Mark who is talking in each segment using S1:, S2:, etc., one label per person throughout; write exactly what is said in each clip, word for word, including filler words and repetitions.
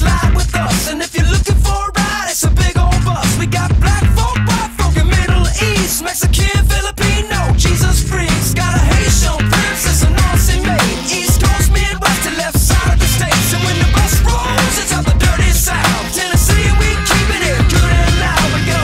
S1: slide with us. And if you're looking for a ride, it's a big old bus. We got black folk, white folk, and Middle East, Mexican, Filipino, Jesus freaks. Got a Haitian princess, an Aussie maid, East Coast, Midwest, and left side of the states. And when the bus rolls, it's out the dirty South. Tennessee, we keep it here good and loud. We go,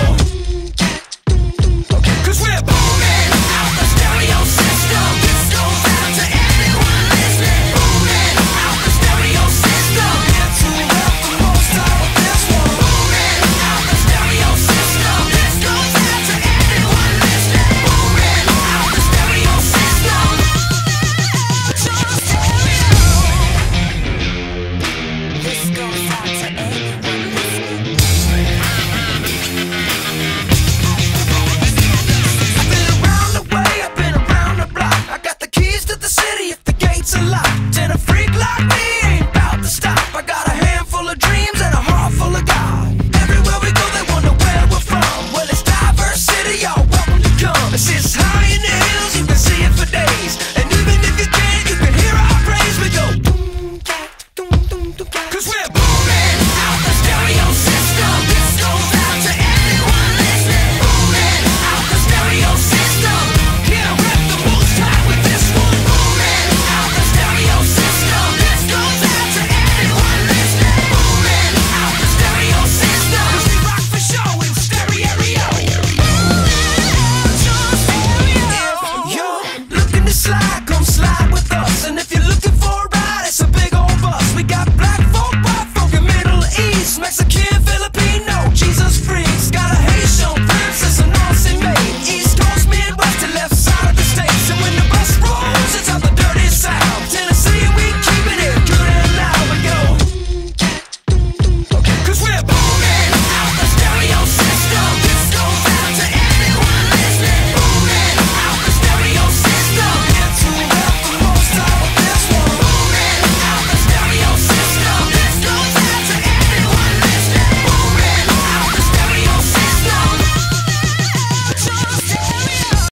S1: cause we're booming out the stereo system. This goes out to everyone listening. Booming out the stereo system. Here to help the most out of this one. Booming out the stereo system. This goes out to everyone listening. Booming out the stereo system. Just stereo. This goes out to